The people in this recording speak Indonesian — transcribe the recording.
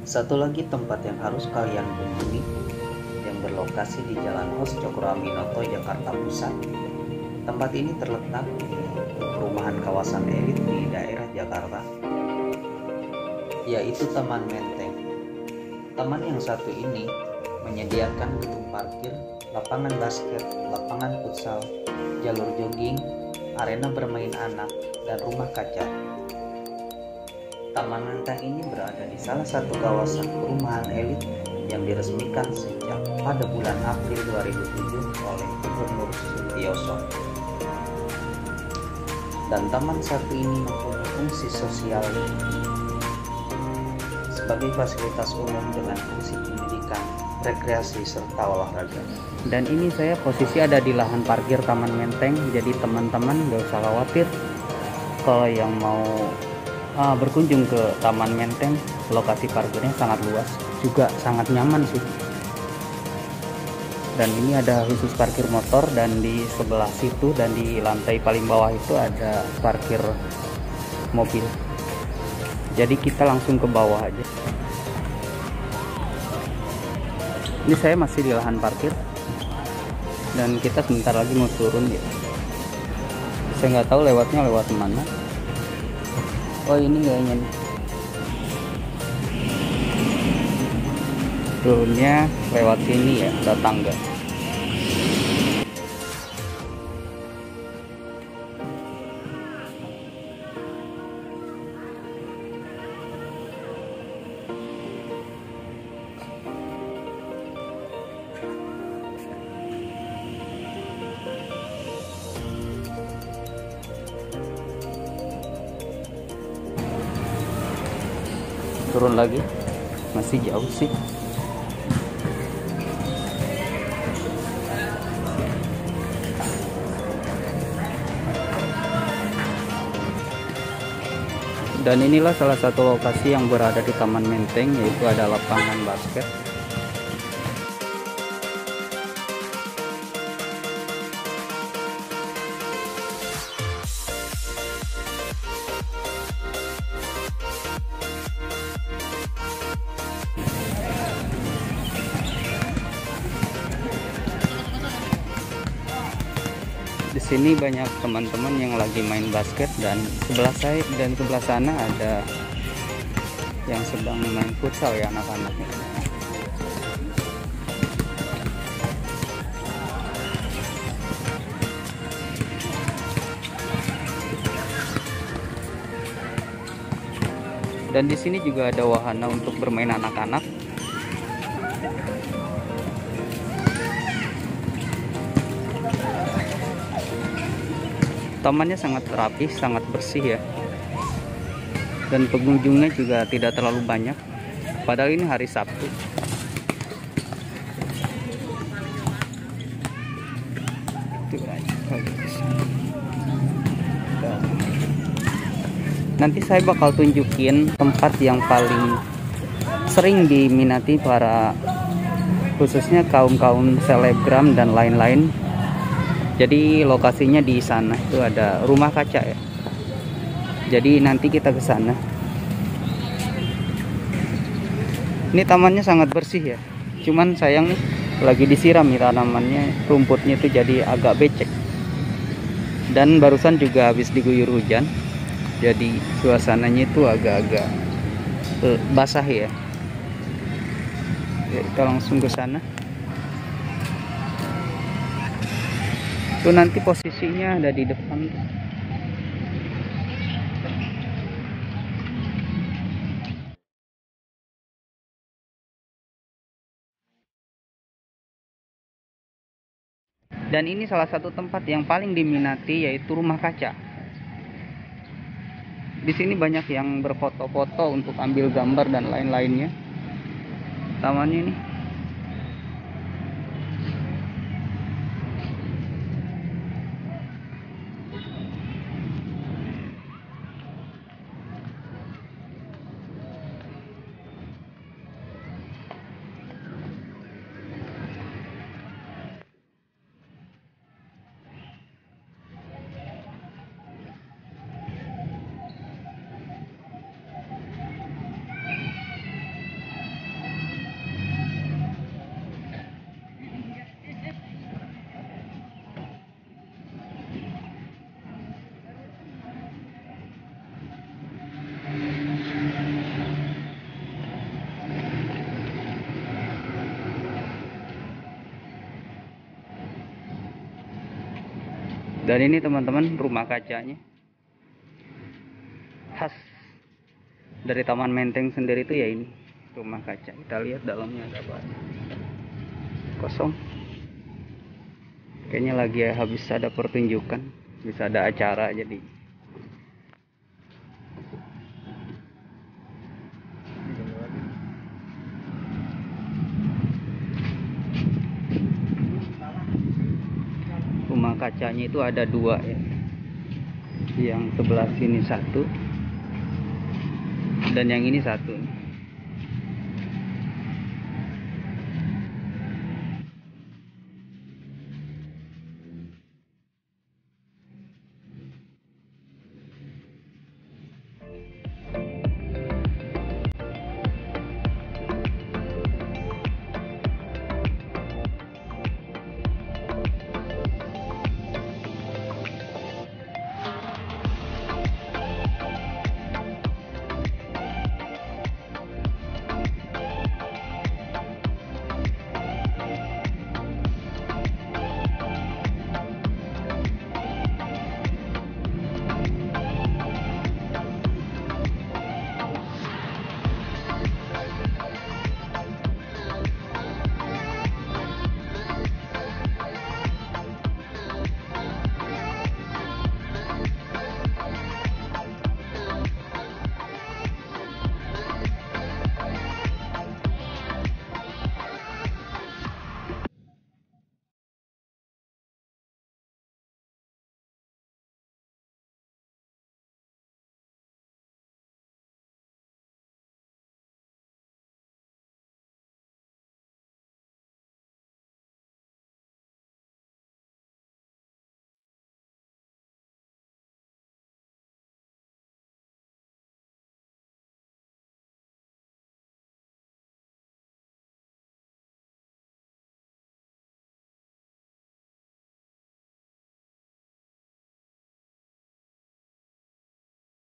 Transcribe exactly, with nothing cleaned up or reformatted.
Satu lagi tempat yang harus kalian kunjungi yang berlokasi di Jalan Hos Cokroaminoto, Jakarta Pusat. Tempat ini terletak di perumahan kawasan elit di daerah Jakarta, yaitu Taman Menteng. Taman yang satu ini menyediakan gedung parkir, lapangan basket, lapangan futsal, jalur jogging, arena bermain anak, dan rumah kaca. Taman Menteng ini berada di salah satu kawasan perumahan elit yang diresmikan sejak pada bulan April dua ribu tujuh oleh Gubernur Sutioso. Dan taman satu ini mempunyai fungsi sosial sebagai fasilitas umum dengan fungsi pendidikan, rekreasi, serta olahraga. Dan ini saya posisi ada di lahan parkir Taman Menteng, jadi teman-teman gak usah khawatir kalau yang mau ah, berkunjung ke Taman Menteng. Lokasi parkirnya sangat luas, juga sangat nyaman sih. Dan ini ada khusus parkir motor, dan di sebelah situ dan di lantai paling bawah itu ada parkir mobil. Jadi kita langsung ke bawah aja. Ini saya masih di lahan parkir dan kita sebentar lagi mau turun ya. Saya nggak tahu lewatnya lewat mana. Oh, ini kayaknya nih. Turunnya lewat sini ya, ada tangga. Turun lagi, masih jauh sih. Dan inilah salah satu lokasi yang berada di Taman Menteng, yaitu ada lapangan basket. Di sini banyak teman-teman yang lagi main basket, dan sebelah saya dan sebelah sana ada yang sedang main futsal ya, anak-anaknya. Dan di sini juga ada wahana untuk bermain anak-anak. Tamannya sangat rapi, sangat bersih ya. Dan pengunjungnya juga tidak terlalu banyak. Padahal ini hari Sabtu. Nanti saya bakal tunjukin tempat yang paling sering diminati para, khususnya kaum-kaum selebgram dan lain-lain. Jadi lokasinya di sana itu ada rumah kaca ya. Jadi nanti kita ke sana. Ini tamannya sangat bersih ya. Cuman sayang nih lagi disiram nih tanamannya, rumputnya itu jadi agak becek. Dan barusan juga habis diguyur hujan. Jadi suasananya itu agak-agak basah ya. Ya, kita langsung ke sana. Itu nanti posisinya ada di depan. Dan ini salah satu tempat yang paling diminati, yaitu rumah kaca. Di sini banyak yang berfoto-foto untuk ambil gambar dan lain-lainnya. Tamannya ini. Dan ini teman-teman rumah kacanya khas dari Taman Menteng sendiri itu ya, ini rumah kaca. Kita lihat dalamnya ada apa aja. Kosong. Kayaknya lagi habis ada pertunjukan, bisa ada acara jadi. Rumah kacanya itu ada dua ya. Yang sebelah sini satu dan yang ini satu.